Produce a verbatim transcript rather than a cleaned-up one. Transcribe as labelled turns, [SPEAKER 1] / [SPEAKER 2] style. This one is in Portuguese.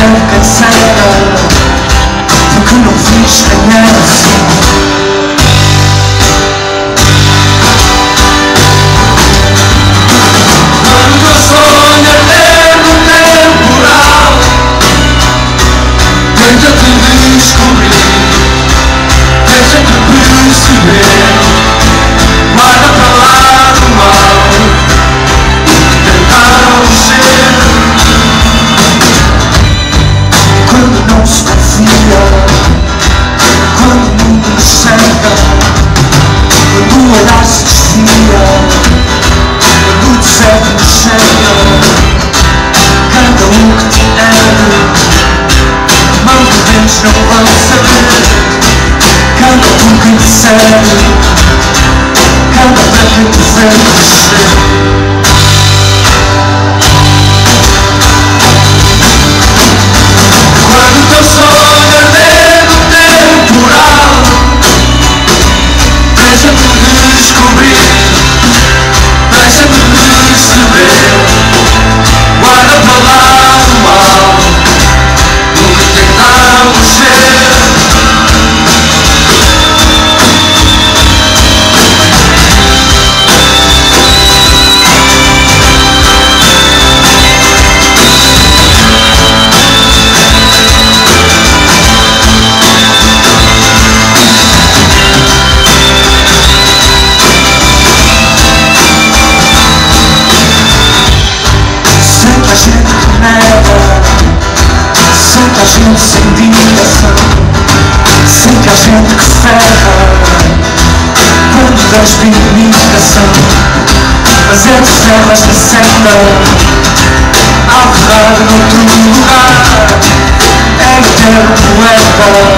[SPEAKER 1] percebe cansada, porque não fiz ganhar assim. Quando o teu sonho arder no temporal, tenta-te descobrir, deixa-te perceber, guarda para lá do mal o que tentaram ser. Quando não se confia, quando o mundo nos cega, quando o olhar se desvia, quando o deserto nos chega, canta o que te ergue, mãos de ventos não vão saber, canta por quem te segue, canta para quem te vê crescer. Quando o teu sonho arder no temporal, deixa-te descobrir, deixa-te perceber, guarda para lá do mal o que tentamos ser. Senta a gente que nega, senta a gente sem direção, senta a gente que ferra quando despe imitação. Mas é de ferro esta senda, ao rodar noutro lugar, é eterno poeta.